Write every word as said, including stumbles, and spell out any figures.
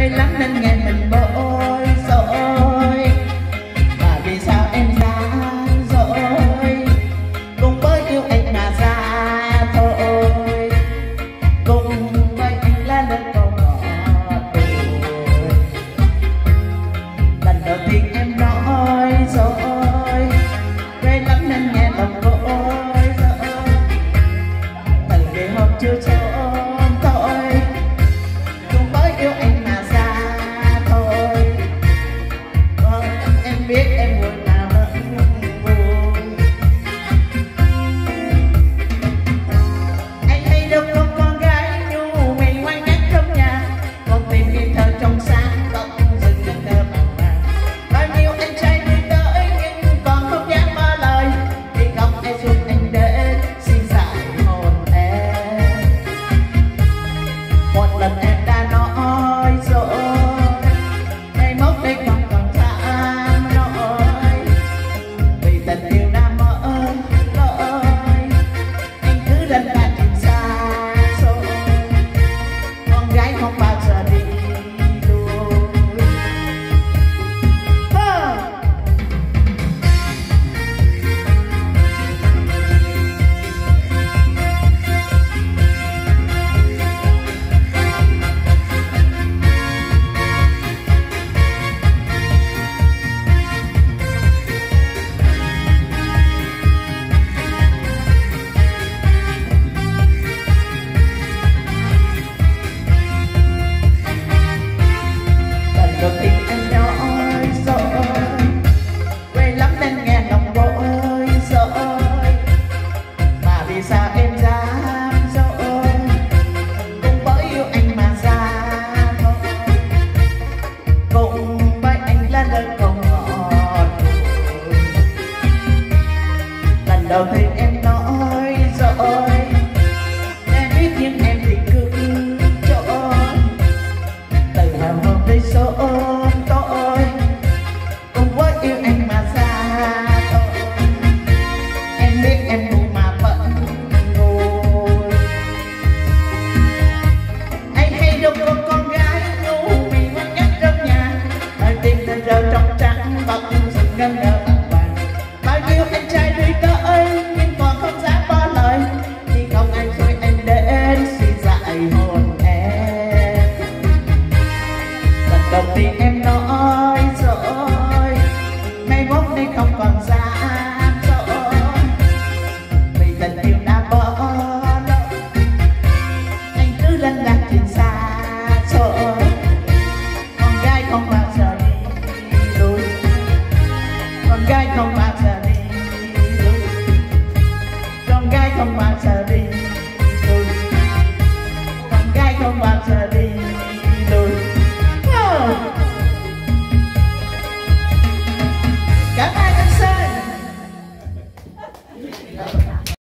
quê lắm nên nghe mình bối rối. Mà vì sao em ra rồi, cùng với yêu anh mà ra thôi, cùng với anh là lần câu ngọt bùi. Lần đầu tiên em nói rồi, quê lắm nên nghe lòng bối rối. Từ ngày hôm chưa trốn thôi, cùng với yêu anh mà ra thôi. Vâng, em biết em buồn mà vẫn vui. Anh hay đâu có con gái nhu mì ngoan ngoãn trong nhà, con tim nghi thơ trong sáng tóc rừng ngân thơ màng màng. Bao nhiêu anh trai đi tới nhưng còn không dám mở lời, vì không ai giúp anh đến xin giải hồn em. Một lần em đã nói rồi, ngày mốt đây không còn dám nói, vì tình yêu đã mở lối, anh cứ lần là tìm xa xôi, con gái không bao giờ đi lui. Huh! Lần đầu tiên em nói rồi, quê lắm nên nghe lòng bối rối. Mà vì sao em dám rồi, cùng với yêu anh mà ra thôi, cùng với anh là lời câu ngọt bùi. Lần đầu tiên em nói rồi, em biết nhưng em thì cứ trốn. Từ hôm hôm tới sớm tối, cùng với yêu anh mà ra thôi. Em biết em buồn mà vẫn vui. Anh hay đâu có con gái ngu mì ngoan ngoãn trong nhà, đời tim thân rơi trong trắng bọc rừng ngân ngơ bàng hoàng. Bao nhiêu anh trai đi tới nhưng còn không dám bỏ lời, vì không aiជួយanh đến xin giải hồn em. Lần đầu tiên em nói rồi, mai mốt đây không còn dám rồi, vì tình yêu đã bỏ lỡ, anh cứ lăn lạc trên xa xôi, con gái không bao giờ đi lui, con gái không bao giờ đi lui, con gái không bao giờ đi